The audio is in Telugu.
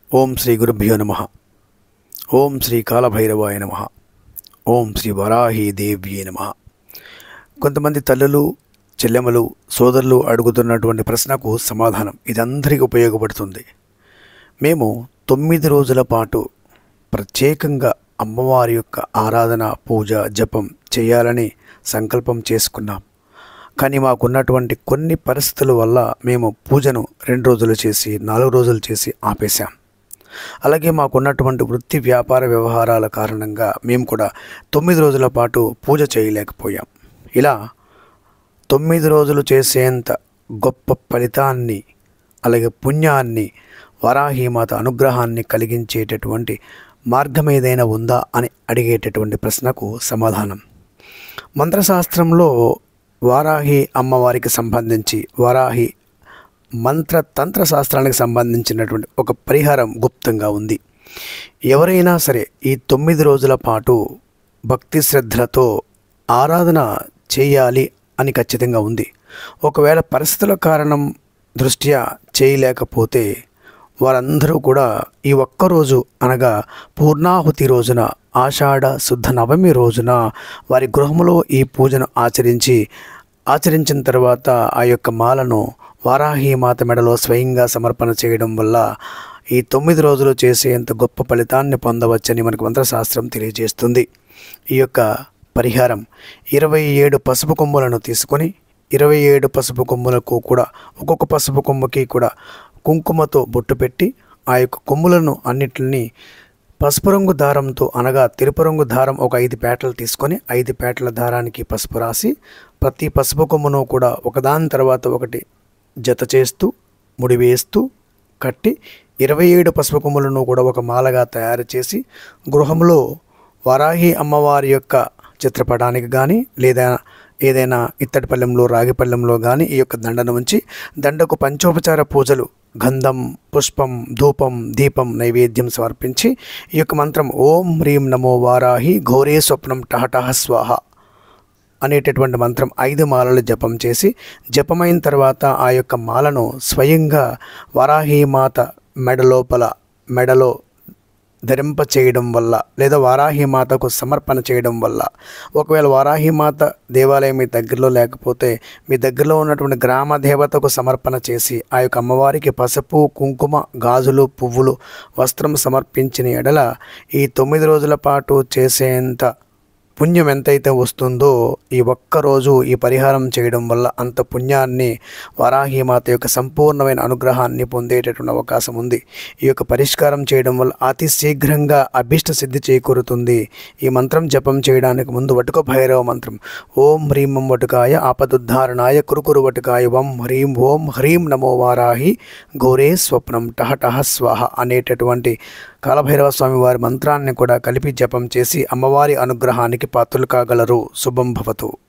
ఓం శ్రీ గురుభ్యో నమః. ఓం శ్రీ కాలభైరవాయ నమః. ఓం శ్రీ వరాహి దేవ్యే నమః. కొంతమంది తల్లులు, చెల్లెమ్మలు, సోదరులు అడుగుతున్నటువంటి ప్రశ్నకు సమాధానం ఇది అందరికీ ఉపయోగపడుతుంది. మేము 9 రోజుల పాటు ప్రత్యేకంగా అమ్మవారి యొక్క ఆరాధన, పూజ, జపం చేయాలని సంకల్పం చేసుకున్నాం. కానీ మాకున్నటువంటి కొన్ని పరిస్థితుల వల్ల మేము పూజను 2 రోజులు చేసి 4 రోజులు చేసి ఆపేశాం. అలాగే మాకున్నటువంటి వృత్తి, వ్యాపార వ్యవహారాల కారణంగా మేము కూడా 9 రోజుల పాటు పూజ చేయలేకపోయాం. ఇలా 9 రోజులు చేసేంత గొప్ప ఫలితాన్ని, అలాగే పుణ్యాన్ని, వరాహీమాత అనుగ్రహాన్ని కలిగించేటటువంటి మార్గం ఏదైనా ఉందా అని అడిగేటటువంటి ప్రశ్నకు సమాధానం. మంత్రశాస్త్రంలో వారాహి అమ్మవారికి సంబంధించి, వారాహి మంత్ర శాస్త్రానికి సంబంధించినటువంటి ఒక పరిహారం గుప్తంగా ఉంది. ఎవరైనా సరే ఈ 9 రోజుల పాటు భక్తి శ్రద్ధలతో ఆరాధన చేయాలి అని ఖచ్చితంగా ఉంది. ఒకవేళ పరిస్థితుల కారణం దృష్ట్యా చేయలేకపోతే వారందరూ కూడా ఈ ఒక్కరోజు అనగా పూర్ణాహుతి రోజున, ఆషాఢ శుద్ధ నవమి రోజున వారి గృహంలో ఈ పూజను ఆచరించిన తర్వాత ఆ యొక్క మాలను వారాహీమాత మెడలో స్వయంగా సమర్పణ చేయడం వల్ల ఈ 9 రోజులు చేసేంత గొప్ప ఫలితాన్ని పొందవచ్చని మనకు మంత్రశాస్త్రం తెలియజేస్తుంది. ఈ యొక్క పరిహారం 27 పసుపు కొమ్ములను తీసుకొని 27 పసుపు కొమ్ములకు కూడా ఒక్కొక్క పసుపు కొమ్ముకి కూడా కుంకుమతో బొట్టు పెట్టి ఆ యొక్క కొమ్ములను అన్నిటిని పసుపు రంగు దారంతో, అనగా తెలుపు రంగు దారం ఒక 5 పేటలు తీసుకొని 5 పేటల దారానికి పసుపు రాసి ప్రతి పసుపు కొమ్మును కూడా ఒకదాని తర్వాత ఒకటి జత చేస్తూ, ముడివేస్తూ, కట్టి 27 పసుపు కొమ్ములను కూడా ఒక మాలగా తయారు చేసి గృహంలో వారాహి అమ్మవారి యొక్క చిత్రపటానికి కానీ లేదా ఏదైనా ఇత్తడి పళ్ళెంలో, రాగి పళ్ళెంలో కానీ ఈ యొక్క దండను ఉంచి దండకు పంచోపచార పూజలు, గంధం, పుష్పం, ధూపం, దీపం, నైవేద్యం సమర్పించి ఈ యొక్క మంత్రం ఓం హ్రీం నమో వారాహి ఘోరే స్వప్నం టహటహ స్వాహ అనేటటువంటి మంత్రం 5 మాలలు జపం చేసి, జపమైన తర్వాత ఆ యొక్క మాలను స్వయంగా వారాహీమాత మెడలో ధరింప చేయడం వల్ల లేదా వారాహీమాతకు సమర్పణ చేయడం వల్ల, ఒకవేళ వారాహీమాత దేవాలయం మీ దగ్గరలో లేకపోతే మీ దగ్గరలో ఉన్నటువంటి గ్రామ దేవతకు సమర్పణ చేసి ఆ యొక్క అమ్మవారికి పసుపు, కుంకుమ, గాజులు, పువ్వులు, వస్త్రం సమర్పించిన ఎడల ఈ 9 రోజుల పాటు చేసేంత పుణ్యం ఎంతైతే వస్తుందో ఈ ఒక్కరోజు ఈ పరిహారం చేయడం వల్ల అంత పుణ్యాన్ని, వారాహీమాత యొక్క సంపూర్ణమైన అనుగ్రహాన్ని పొందేటటువంటి అవకాశం ఉంది. ఈ యొక్క పరిష్కారం చేయడం వల్ల అతి శీఘ్రంగా అభీష్ట సిద్ధి చేకూరుతుంది. ఈ మంత్రం జపం చేయడానికి ముందు వటుక భైరవ మంత్రం ఓం హ్రీం వటుకాయ ఆపదుద్ధారణాయ కురుకురు వటుకాయ వం హ్రీం ఓం హ్రీం నమో వారాహి ఘోరే స్వప్నం టహటహ స్వాహ అనేటటువంటి కాలభైరవ స్వామి వారి మంత్రాన్ని కూడా కలిపి జపం చేసి అమ్మవారి అనుగ్రహానికి పాత్రలు కాగలరు. శుభం భవతు.